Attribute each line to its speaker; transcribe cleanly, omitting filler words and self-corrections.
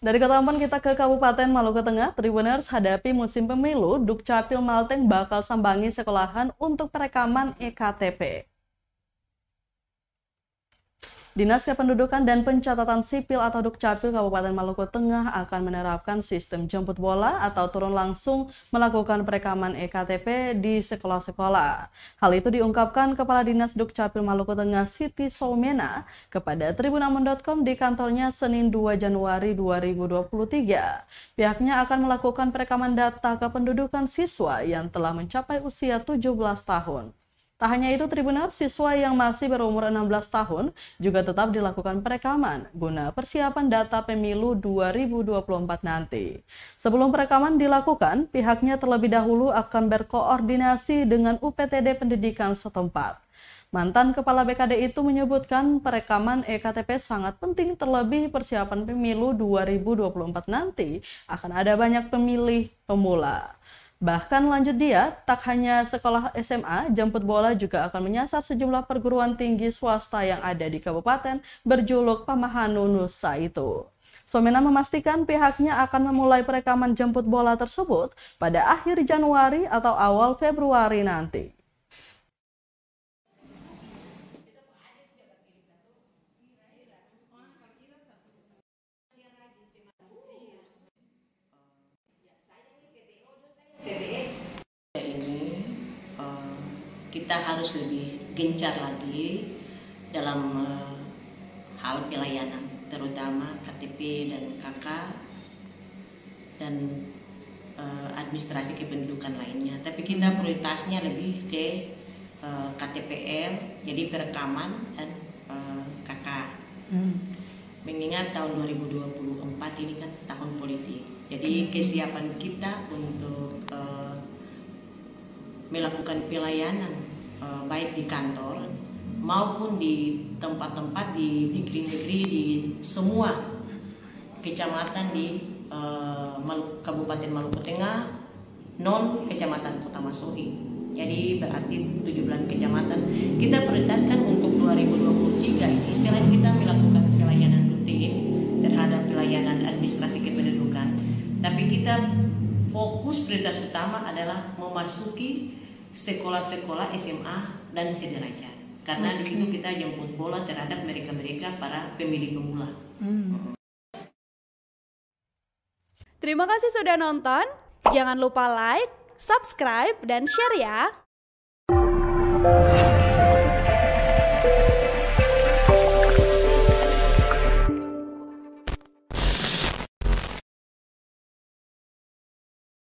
Speaker 1: Dari Kota Ampon kita ke Kabupaten Maluku Tengah, Tribuners hadapi musim pemilu, Dukcapil Malteng bakal sambangi sekolahan untuk perekaman EKTP. Dinas Kependudukan dan Pencatatan Sipil atau Dukcapil Kabupaten Maluku Tengah akan menerapkan sistem jemput bola atau turun langsung melakukan perekaman EKTP di sekolah-sekolah. Hal itu diungkapkan Kepala Dinas Dukcapil Maluku Tengah Siti Soumena kepada tribunamon.com di kantornya Senin 2 Januari 2023. Pihaknya akan melakukan perekaman data kependudukan siswa yang telah mencapai usia 17 tahun. Tak hanya itu, Tribuners, siswa yang masih berumur 16 tahun juga tetap dilakukan perekaman guna persiapan data pemilu 2024 nanti. Sebelum perekaman dilakukan, pihaknya terlebih dahulu akan berkoordinasi dengan UPTD pendidikan setempat. Mantan Kepala BKD itu menyebutkan perekaman EKTP sangat penting terlebih persiapan pemilu 2024 nanti akan ada banyak pemilih pemula. Bahkan lanjut dia, tak hanya sekolah SMA, jemput bola juga akan menyasar sejumlah perguruan tinggi swasta yang ada di kabupaten berjuluk Pamahanu Nusa itu. Soumena memastikan pihaknya akan memulai perekaman jemput bola tersebut pada akhir Januari atau awal Februari nanti.
Speaker 2: Kita harus lebih gencar lagi dalam hal pelayanan, terutama KTP dan KK dan administrasi kependudukan lainnya. Tapi kita prioritasnya lebih ke KTPL, jadi perekaman dan KK. Mengingat tahun 2024 ini kan tahun politik, jadi kesiapan kita untuk melakukan pelayanan baik di kantor maupun di tempat-tempat di negeri-negeri di semua kecamatan di Kabupaten Maluku Tengah, non kecamatan Kota Masohi. Jadi berarti 17 kecamatan kita prioritaskan untuk 2023 ini. Selain kita melakukan pelayanan rutin terhadap pelayanan administrasi kependudukan, tapi kita fokus prioritas utama adalah memasuki sekolah-sekolah SMA dan sederajat. Karena di situ kita jemput bola terhadap mereka-mereka para pemilih pemula.
Speaker 3: Terima kasih sudah nonton. Jangan lupa like, subscribe, dan share ya.